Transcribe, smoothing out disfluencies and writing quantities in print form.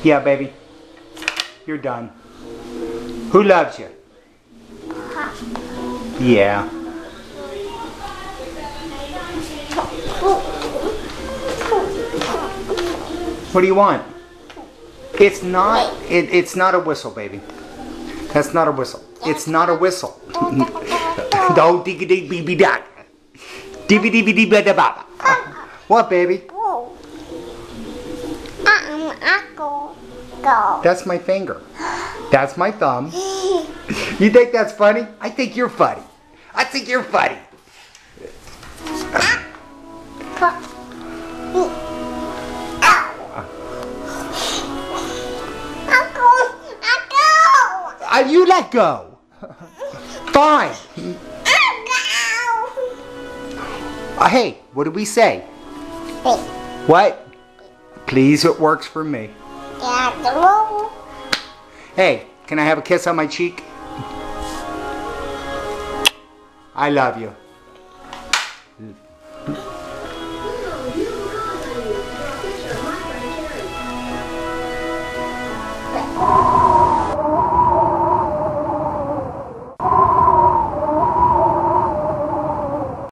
Yeah, baby. You're done. Who loves you? Yeah. What do you want? It's not a whistle, baby. That's not a whistle. It's not a whistle. Don't diggy dig be da. Dibby dibby dibby da ba. What, baby? That's my finger. That's my thumb. You think that's funny? I think you're funny. I think you're funny. You let go. Fine. Hey, what did we say? What? Please, it works for me. Hey, can I have a kiss on my cheek? I love you.